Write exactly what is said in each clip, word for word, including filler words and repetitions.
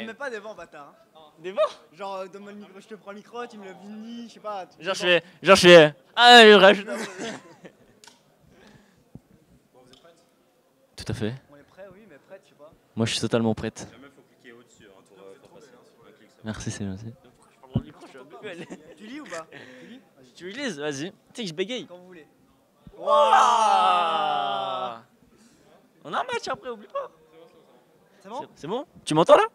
mets pas des vents, bâtard. Hein. Des vents? Genre, euh, donne-moi le micro, je te prends le micro, tu me le finis, je sais pas. Genre, je fais. Genre, je fais. Ah, je rajoute. Bon, vous êtes prêtes? Tout à fait. On est prêts, oui, mais prête, je sais pas. Moi, je suis totalement prête. Jamais faut cliquer au-dessus hein, pour, euh, pour passer. Un clic, c'est bon. Merci, c'est gentil. Tu lis ou pas? Tu lis? Tu lises, vas-y. Tu sais que je bégaye. Quand vous voulez. Wouah! On a un match après, oublie pas. C'est bon? C'est bon? Tu m'entends là?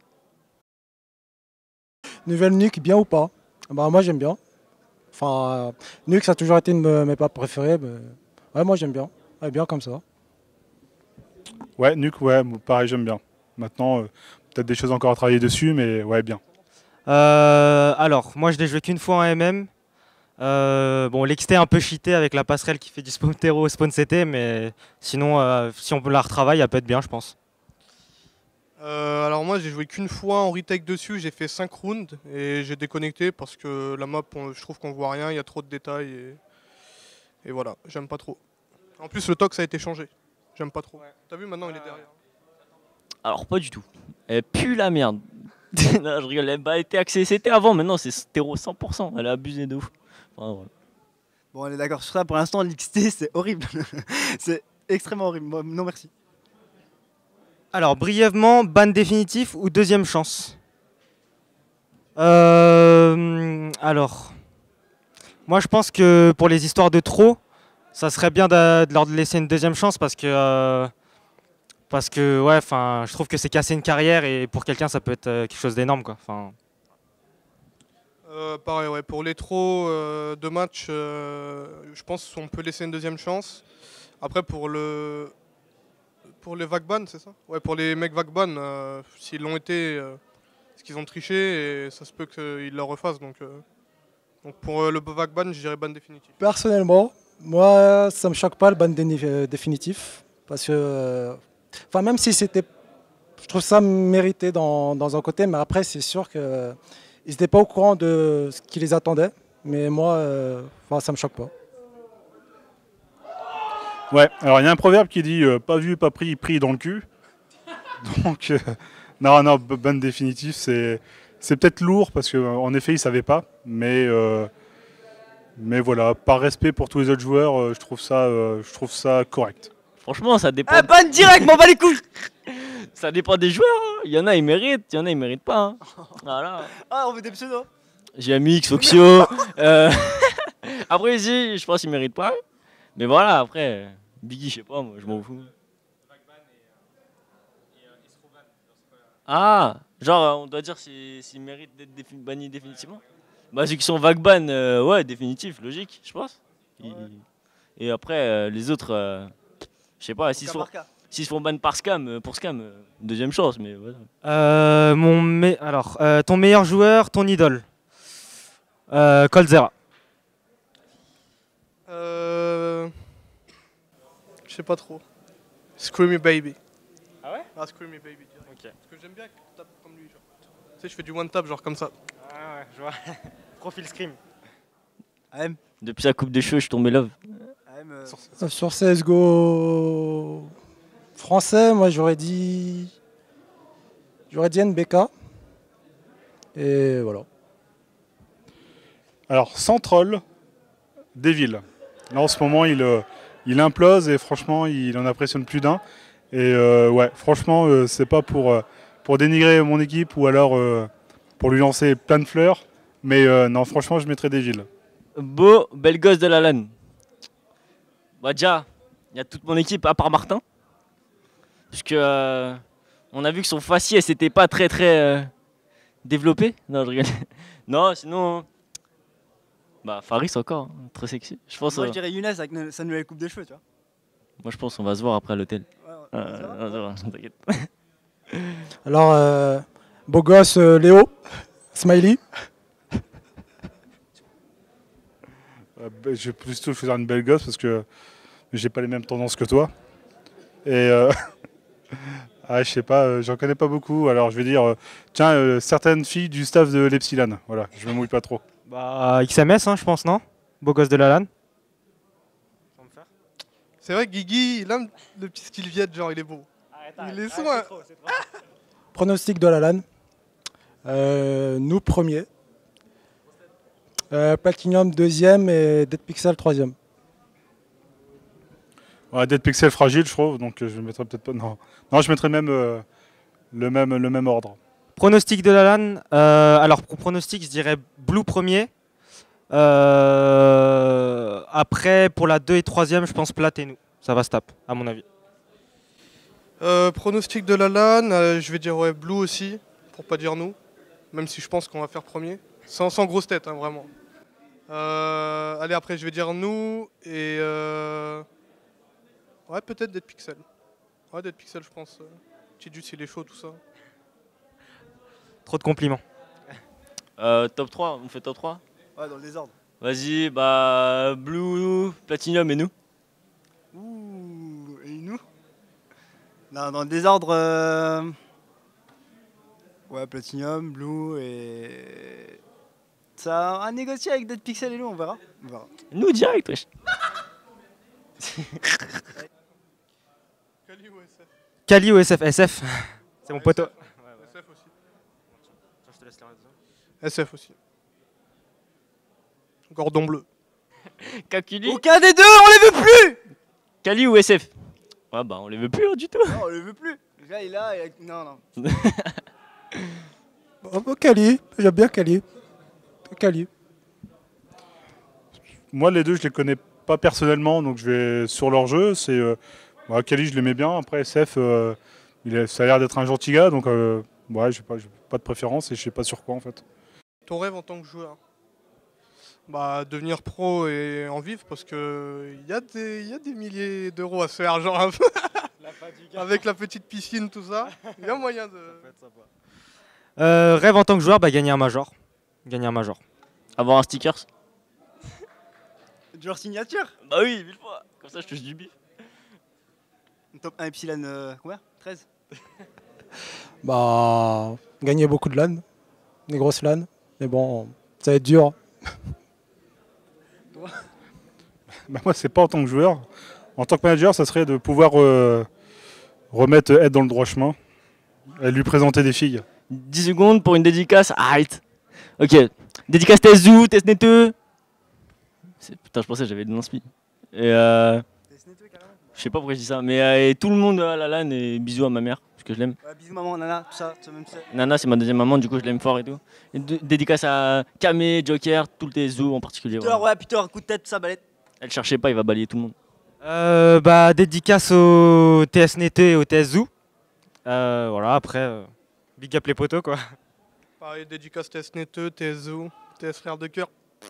Nouvelle Nuke, bien ou pas? Bah moi j'aime bien. Enfin, euh, Nuke ça a toujours été une de mes pas préférées. Mais... Ouais, moi j'aime bien. Ouais, bien comme ça. Ouais, Nuke, ouais, pareil, j'aime bien. Maintenant, euh, peut-être des choses encore à travailler dessus, mais ouais, bien. Euh, alors, moi je l'ai joué qu'une fois en M M. Euh, bon, l'X T est un peu cheaté avec la passerelle qui fait du spawn terreau au spawn C T, mais sinon, euh, si on la retravaille, elle peut être bien, je pense. Euh, alors moi j'ai joué qu'une fois en retake dessus, j'ai fait cinq rounds et j'ai déconnecté parce que la map on- je trouve qu'on voit rien, il y a trop de détails et, et voilà, j'aime pas trop. En plus le tox a été changé, j'aime pas trop. T'as vu maintenant il est derrière. Alors, pas du tout. Elle pue la merde. Non, je rigole. Elle a été accès C T avant, maintenant c'est terreau cent pour cent. Elle a abusé de ouf. Enfin, voilà. Bon, on est d'accord sur ça. Pour l'instant, l'X T, c'est horrible. C'est extrêmement horrible. Moi, non, merci. Alors, brièvement, ban définitif ou deuxième chance? Euh, alors, moi je pense que pour les histoires de trop, ça serait bien de, de leur laisser une deuxième chance parce que, euh, parce que ouais, enfin, je trouve que c'est casser une carrière et pour quelqu'un ça peut être euh, quelque chose d'énorme quoi. Enfin, Euh, pareil ouais, pour les trop euh, de matchs, euh, je pense qu'on peut laisser une deuxième chance. Après pour le pour les vague ban, c'est ça? Ouais, pour les mecs vague ban, euh, s'ils l'ont été, euh, parce qu'ils ont triché et ça se peut qu'ils le refassent donc. euh, Donc pour euh, le vague ban, je dirais ban définitif. Personnellement, moi ça me choque pas le ban déni- euh, définitif. Parce que, euh, enfin même si c'était, je trouve ça mérité dans, dans un côté, mais après c'est sûr que ils n'étaient pas au courant de ce qui les attendait. Mais moi, euh, enfin, ça me choque pas. Ouais, alors il y a un proverbe qui dit euh, pas vu, pas pris, pris dans le cul. Donc, euh, non, non, b- ban définitif, c'est c'est peut-être lourd parce qu'en effet, ils ne savaient pas. Mais, euh, mais voilà, par respect pour tous les autres joueurs, euh, je, trouve ça, euh, je trouve ça correct. Franchement, ça dépend. Ah, ban direct, m'en bats les couilles! Ça dépend des joueurs. Hein. Il y en a, ils méritent. Il y en a, ils méritent pas. Hein. Voilà. Ah, on veut des pseudos. G M X, Foxio. euh... Après, ici, je pense qu'ils méritent pas. Mais voilà, après, Biggie, je sais pas, moi, je m'en fous. Ah, genre, euh, on doit dire s'ils s'ils méritent d'être défi- bannis définitivement. Bah, ceux qui sont vague ban, euh, ouais, définitif, logique, je pense. Ils- Et après, euh, les autres, euh, je sais pas, s'ils Cas sont, par cas. s'ils se font ban par scam, euh, pour scam, euh, deuxième chance, mais voilà. euh, mon me- alors, euh, ton meilleur joueur, ton idole. Euh, Coldzera. Euh... Je sais pas trop. Screamy Baby. Ah ouais? Ah, Screamy Baby direct. Ok. Parce que j'aime bien qu'il tape comme lui. Genre. Tu sais, je fais du one tap genre comme ça. Ah ouais, je vois. Profil scream. A M. Depuis sa coupe de cheveux, je suis tombé love. A M. euh, Euh, Sur C S G O français, moi j'aurais dit. J'aurais dit N B K. Et voilà. Alors, sans troll, Devil. Là, en ce moment, il, euh, il implose et franchement, il en impressionne plus d'un. Et euh, ouais, franchement, euh, c'est pas pour, euh, pour dénigrer mon équipe ou alors euh, pour lui lancer plein de fleurs. Mais euh, non, franchement, je mettrais Devil. Beau, bel gosse de la LAN. Bah déjà, il y a toute mon équipe à part Martin. Parce que euh, on a vu que son faciès c'était pas très très euh, développé. Non, je rigole. Non, sinon. Bah Faris encore, hein, très sexy. Je pense. Moi, euh, je dirais Younes avec ne- sa nouvelle coupe de cheveux, tu vois. moi je pense qu'on va se voir après à l'hôtel. Ouais, ouais. Euh, Ça va non, ça va, t'inquiète. Alors, euh, beau gosse euh, Léo, Smiley. Euh, bah, je vais plutôt choisir une belle gosse parce que j'ai pas les mêmes tendances que toi. Et euh, ah, je sais pas, euh, j'en connais pas beaucoup. Alors je vais dire, euh, tiens, euh, certaines filles du staff de l'Epsilon. Voilà, je me mouille pas trop. Bah, X M S, hein, je pense, non? Beau gosse de la LAN. C'est vrai que Guigui, il a le petit style Viet, genre il est beau. Il est soin. Pronostic de la LAN. Euh, nous, premier. Euh, Platinum, deuxième et Dead Pixel, troisième. Ouais, Dead Pixel fragile, je trouve, donc euh, je mettrais peut-être pas. Non, non, je mettrais même, euh, le même le même ordre. Pronostic de la LAN. euh, alors, pour pronostic, je dirais Blue premier. Euh, après, pour la deux et troisième, je pense Plat et nous. Ça va se taper, à mon avis. Euh, pronostic de la LAN, euh, je vais dire ouais, Blue aussi, pour pas dire nous. Même si je pense qu'on va faire premier. Sans, sans grosse tête, hein, vraiment. Euh, allez, après, je vais dire nous et. Euh... Ouais, peut-être Dead Pixel. Ouais, Dead Pixel, je pense. Tidus, il est chaud, tout ça. Trop de compliments. Euh, top trois, on fait top trois. Ouais, dans le désordre. Vas-y, bah Blue, Platinum et nous. Ouh, et nous? Non, dans le désordre. euh, Ouais, Platinum, Blue et. Ça a à négocier avec Dead Pixel et nous, on verra. On verra. Nous direct, wesh. Kali ou S F Kali ou S F S F. C'est mon poteau. S F aussi. S F aussi. Gordon bleu. Kakuli. Aucun des deux, on les veut plus! Kali ou S F. Ouais, bah on les veut plus hein, du tout. Non, on les veut plus. Le gars, il est là. Et... Non, non. Oh, oh, Kali, j'aime bien Kali. Kali. Moi, les deux, je les connais pas personnellement, donc je vais sur leur jeu. C'est euh, bah, Kali, je l'aimais bien. Après, S F, euh, il est- ça a l'air d'être un gentil gars, donc euh, ouais, j'ai pas, j'ai pas de préférence et je sais pas sur quoi en fait. Ton rêve en tant que joueur? Bah, devenir pro et en vivre parce que il y, a des- y a des milliers d'euros à se faire, genre un peu. Avec la petite piscine, tout ça. Il y a moyen de. Euh, rêve en tant que joueur, bah, gagner un major. Gagner un major. Avoir un stickers. Joueur signature. Bah oui, mille fois. Comme ça, je touche du bif. Top un Epsilon, euh, combien? treize. Bah, gagner beaucoup de LAN. Des grosses LAN. Mais bon, ça va être dur. Bah, moi, c'est pas en tant que joueur. En tant que manager, ça serait de pouvoir euh, remettre Ed dans le droit chemin et lui présenter des filles. dix secondes pour une dédicace. Arrête. Ok. Dédicace T S Zoo, T S Neteux. C'est- Putain, je pensais que j'avais de l'inspi. Et euh. Je sais pas pourquoi je dis ça, mais euh, et tout le monde à la LAN et bisous à ma mère, parce que je l'aime. Ouais, bisous maman, nana, tout ça, tout ça, même ça. Nana, c'est ma deuxième maman, du coup je l'aime fort et tout. Et de- dédicace à Kamé, Joker, tout le T S O en particulier. Peter, voilà. ouais, Peter, coup de tête, tout ça, balette. Elle cherchait pas, il va balayer tout le monde. Euh, bah, dédicace au T S Neteux et au T S Zoo. Euh, voilà, après, euh, big up les potos, quoi. Pareil, dédicace T S Neteux, T S Zoo, T S Frère de cœur.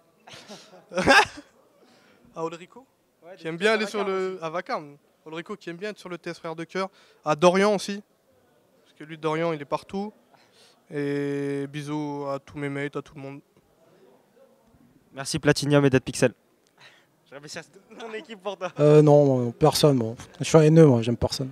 À Olrico qui aime bien aller sur le. À Vacarme. Olrico qui aime bien être sur le T S Frère de cœur. À Dorian aussi. Parce que lui, Dorian, il est partout. Et bisous à tous mes mates, à tout le monde. Merci Platinum et Dead Pixel. Je remercie mon équipe pour toi. Euh, non, personne. Bon. Je suis un haineux, moi, j'aime personne.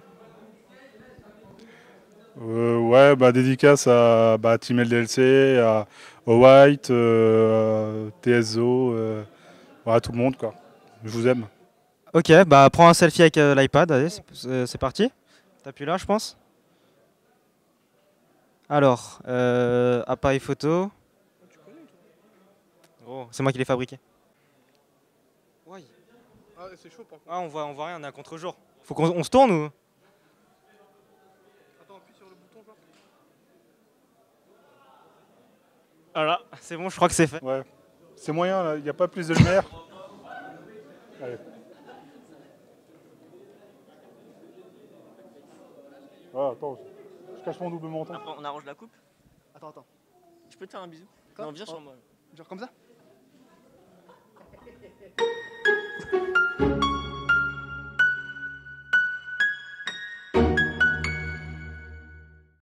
Euh, ouais, bah, dédicace à bah, Team L D L C, à au White, euh, à T S O, euh, voilà, tout le monde quoi. Je vous aime. Ok, bah prends un selfie avec euh, l'iPad, allez, c'est- c'est c'est parti. T'appuies là, je pense. Alors, euh, appareil photo. Oh, c'est moi qui l'ai fabriqué. Ouais. Ah, c'est chaud par contre. Ah, on voit, on voit rien, on est à contre-jour. Faut qu'on on se tourne ou? Attends, appuie sur le bouton, genre. Voilà, c'est bon, je crois que c'est fait. Ouais. C'est moyen, là, il n'y a pas plus de lumière. Allez. Ah, attends, je cache mon double menton. Après, on arrange la coupe. Attends, attends. Tu peux te faire un bisou? Quoi Non, viens Oh. sur moi. Genre comme ça?